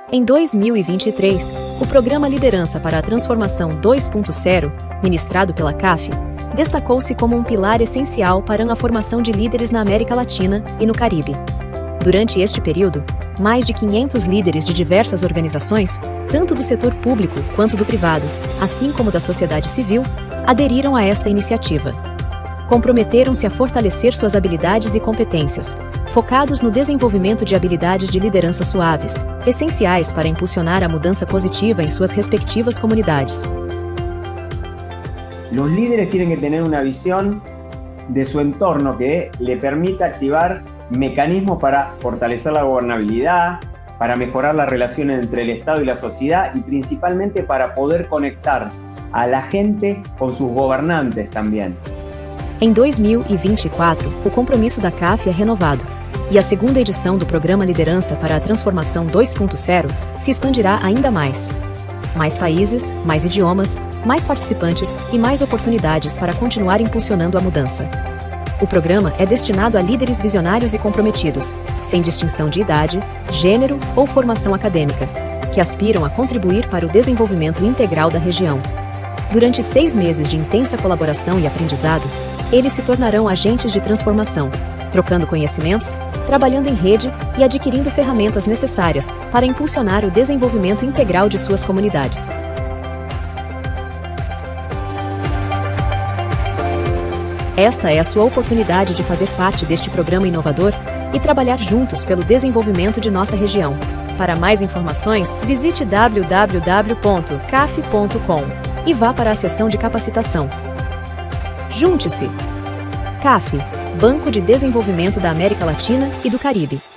Em 2023, o Programa Liderança para a Transformação 2.0, ministrado pela CAF, destacou-se como um pilar essencial para a formação de líderes na América Latina e no Caribe. Durante este período, mais de 500 líderes de diversas organizações, tanto do setor público quanto do privado, assim como da sociedade civil, aderiram a esta iniciativa. Comprometeram-se a fortalecer suas habilidades e competências, focados no desenvolvimento de habilidades de liderança suaves, essenciais para impulsionar a mudança positiva em suas respectivas comunidades. Los líderes tienen que tener una visión de su entorno que le permita activar mecanismos para fortalecer la gobernabilidad, para mejorar las relaciones entre el Estado y la sociedad y principalmente para poder conectar a la gente con sus gobernantes también. Em 2024, o compromisso da CAF é renovado e a segunda edição do Programa Liderança para a Transformação 2.0 se expandirá ainda mais. Mais países, mais idiomas, mais participantes e mais oportunidades para continuar impulsionando a mudança. O programa é destinado a líderes visionários e comprometidos, sem distinção de idade, gênero ou formação acadêmica, que aspiram a contribuir para o desenvolvimento integral da região. Durante 6 meses de intensa colaboração e aprendizado, eles se tornarão agentes de transformação, trocando conhecimentos, trabalhando em rede e adquirindo ferramentas necessárias para impulsionar o desenvolvimento integral de suas comunidades. Esta é a sua oportunidade de fazer parte deste programa inovador e trabalhar juntos pelo desenvolvimento de nossa região. Para mais informações, visite www.caf.com e vá para a seção de capacitação. Junte-se! CAF, Banco de Desenvolvimento da América Latina e do Caribe.